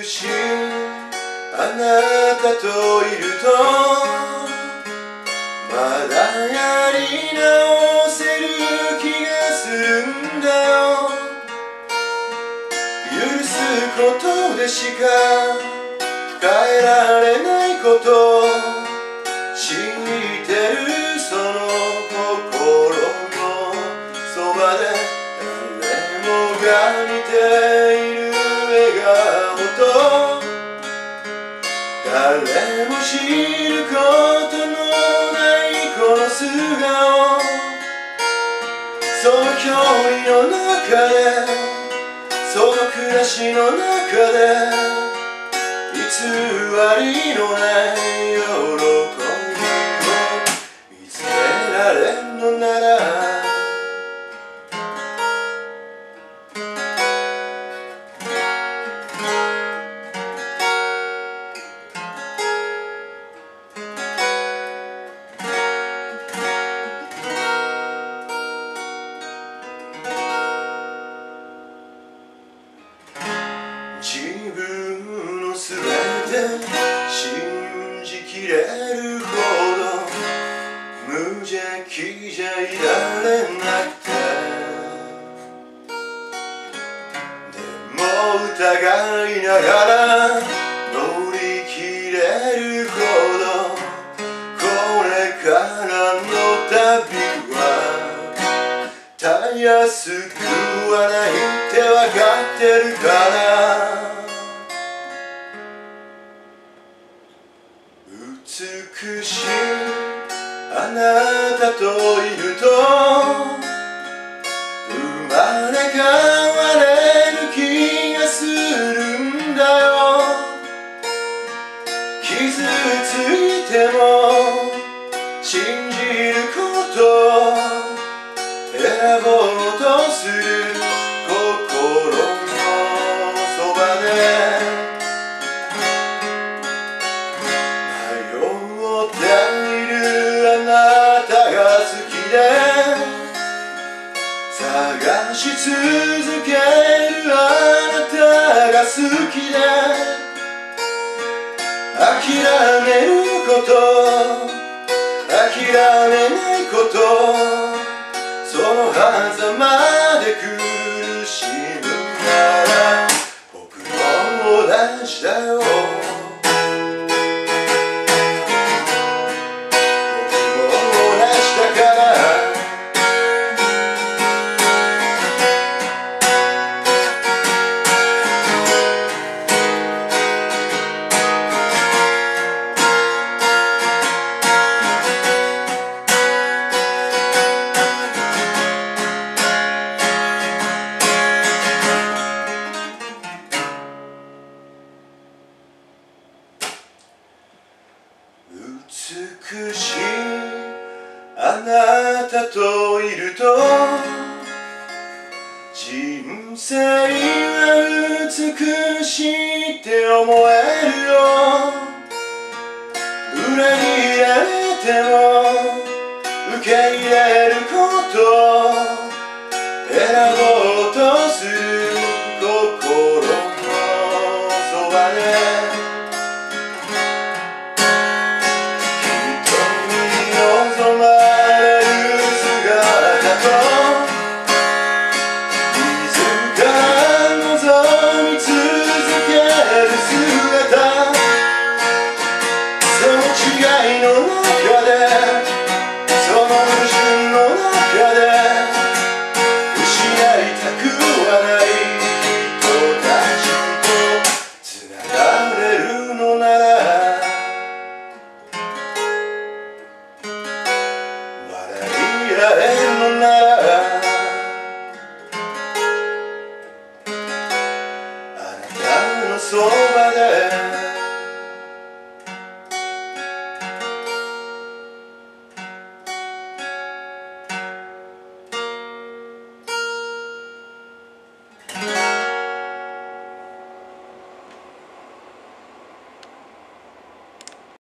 しいあなたといるとまだやり直せる気がするんだよ。許すことでしか変えられないこと知ってる。その心のそばで誰もが見ている笑顔と誰も知ることのないこの素顔、その距離の中でその暮らしの中で偽りのない喜びを見つけられるのなら自分のすべて信じきれるほど無邪気じゃいられなくて、でも疑いながら乗り切れるほどこれからの旅はたやすくはないってわかってるから、美しいあなたといると生まれ変われる気がするんだよ。傷ついても信じること選ぼうとする心のそばで迷っているあなたが好きで探し続けるあなたが好きで諦めること諦めないことその狭間で苦しむなら僕も同じだよ。美しいあなたといると人生は美しいって思えるよ。裏切られても受け入れること選ぼうとする心のそばで